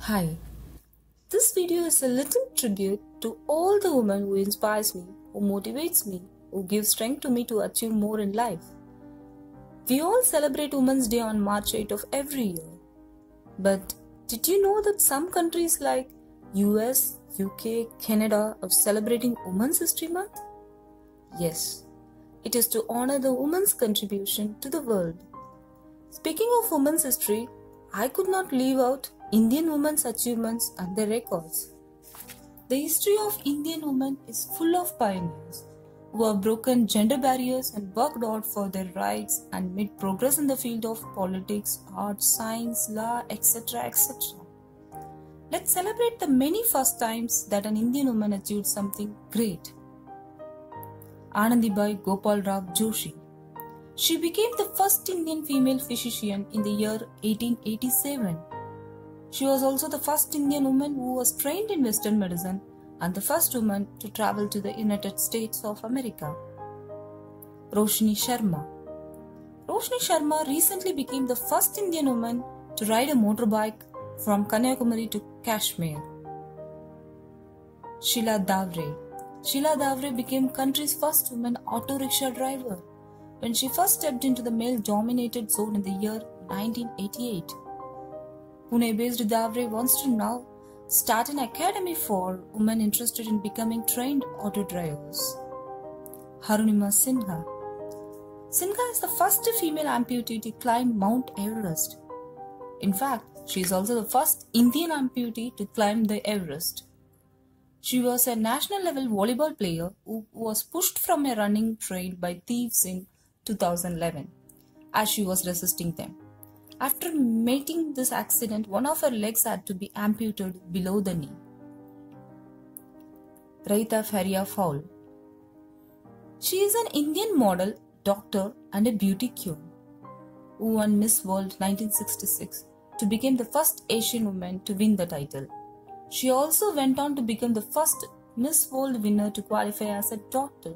Hi, this video is a little tribute to all the women who inspires me, who motivates me, who give strength to me to achieve more in life. We all celebrate Women's Day on March 8 of every year. But did you know that some countries like US, UK, Canada are celebrating Women's History Month? Yes, it is to honor the women's contribution to the world. Speaking of women's history, I could not leave out Indian women's achievements and their records. The history of Indian women is full of pioneers who have broken gender barriers and worked hard for their rights and made progress in the field of politics, art, science, law, etc. etc. Let's celebrate the many first times that an Indian woman achieved something great. Anandibai Gopal Rao Joshi. She became the first Indian female physician in the year 1887. She was also the first Indian woman who was trained in Western medicine and the first woman to travel to the United States of America. Roshni Sharma. Roshni Sharma recently became the first Indian woman to ride a motorbike from Kanyakumari to Kashmir. Sheila Davre. Sheila Davre became country's first woman auto rickshaw driver when she first stepped into the male-dominated zone in the year 1988. Pune-based Davre wants to now start an academy for women interested in becoming trained auto drivers. Harunima Sinha. Sinha is the first female amputee to climb Mount Everest. In fact, she is also the first Indian amputee to climb the Everest. She was a national-level volleyball player who was pushed from a running train by thieves in 2011 as she was resisting them. After making this accident, one of her legs had to be amputated below the knee. Raita Faria Fowl. She is an Indian model, doctor and a beauty queen who won Miss World 1966 to become the first Asian woman to win the title. She also went on to become the first Miss World winner to qualify as a doctor.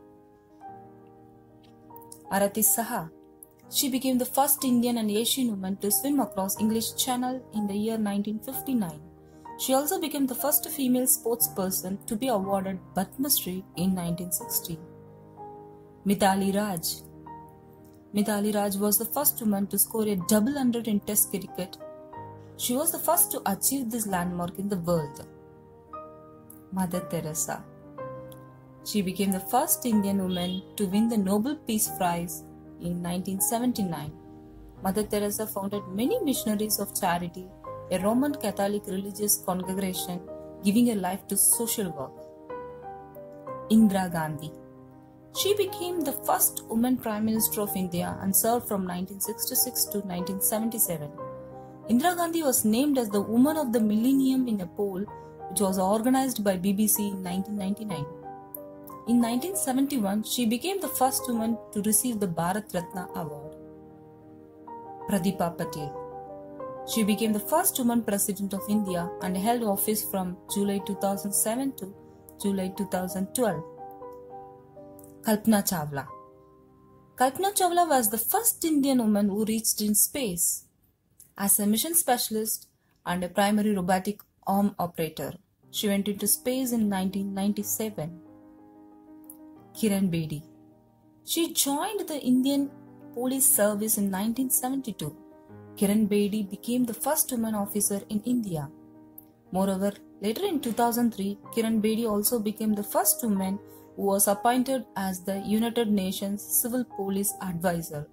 Arati Saha. She became the first Indian and Asian woman to swim across English Channel in the year 1959. She also became the first female sportsperson to be awarded Padma Shri in 1960. Mithali Raj. Mithali Raj was the first woman to score a double hundred in Test cricket. She was the first to achieve this landmark in the world. Mother Teresa. She became the first Indian woman to win the Nobel Peace Prize in 1979. Mother Teresa founded many missionaries of charity, a Roman Catholic religious congregation giving her life to social work. Indira Gandhi. She became the first woman Prime Minister of India and served from 1966 to 1977. Indira Gandhi was named as the Woman of the Millennium in a poll which was organized by BBC in 1999. In 1971, she became the first woman to receive the Bharat Ratna Award. Pradipha Patil. She became the first woman President of India and held office from July 2007 to July 2012. Kalpana Chawla. Kalpana Chawla was the first Indian woman who reached in space. As a mission specialist and a primary robotic arm operator, she went into space in 1997. Kiran Bedi. She joined the Indian Police Service in 1972. Kiran Bedi became the first woman officer in India. Moreover, later in 2003, Kiran Bedi also became the first woman who was appointed as the United Nations Civil Police Advisor.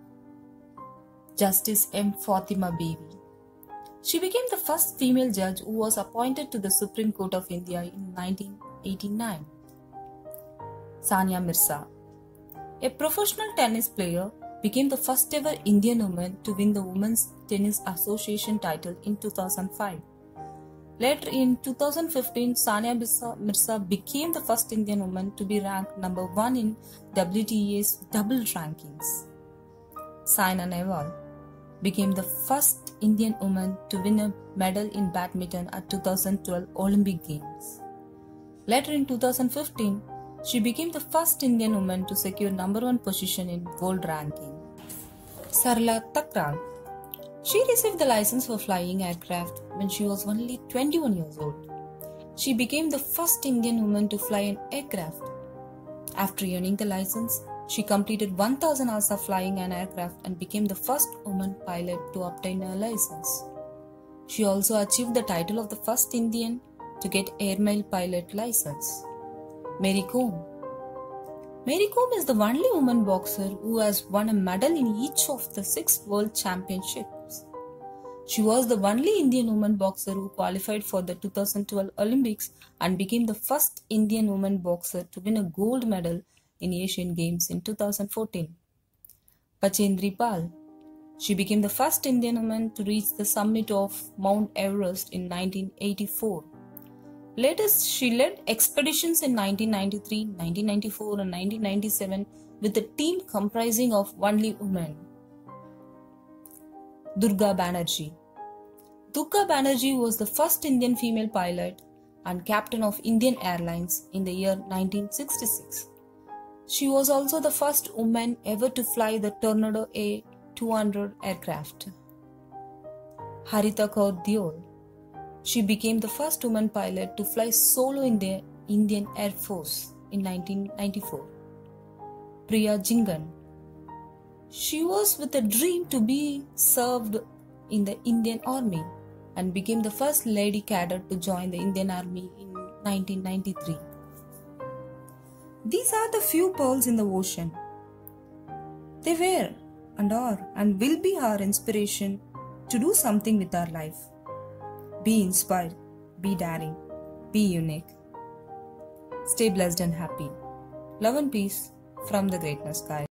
Justice M. Fatima Bibi. She became the first female judge who was appointed to the Supreme Court of India in 1989. Sania Mirza. A professional tennis player, became the first ever Indian woman to win the Women's Tennis Association title in 2005. Later in 2015, Sania Mirza became the first Indian woman to be ranked number 1 in WTA's double rankings. Saina Nehwal became the first Indian woman to win a medal in badminton at 2012 Olympic Games. Later in 2015, she became the first Indian woman to secure number 1 position in world ranking. Sarla Thakral. She received the license for flying aircraft when she was only 21 years old. She became the first Indian woman to fly an aircraft. After earning the license, she completed 1000 hours of flying an aircraft and became the first woman pilot to obtain a license. She also achieved the title of the first Indian to get airmail pilot license. Mary Kom. Mary Kom is the only woman boxer who has won a medal in each of the 6 world championships. She was the only Indian woman boxer who qualified for the 2012 Olympics and became the first Indian woman boxer to win a gold medal in Asian Games in 2014. Bachendri Pal. She became the first Indian woman to reach the summit of Mount Everest in 1984. Later, she led expeditions in 1993, 1994 and 1997 with a team comprising of only women. Durga Banerjee. Durga Banerjee was the first Indian female pilot and captain of Indian Airlines in the year 1966. She was also the first woman ever to fly the Tornado A200 aircraft. Harita Kaur Deol. She became the first woman pilot to fly solo in the Indian Air Force in 1994. Priya Jingan. She was with a dream to be served in the Indian Army and became the first lady cadet to join the Indian Army in 1993. These are the few pearls in the ocean. They were and are and will be our inspiration to do something with our life. Be inspired, be daring, be unique. Stay blessed and happy. Love and peace from the greatness, guys.